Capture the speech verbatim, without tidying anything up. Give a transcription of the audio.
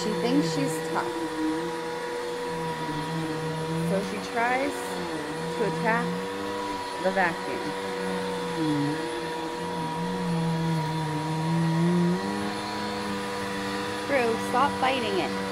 She thinks she's tough. So she tries to attack the vacuum. Drew, stop fighting it.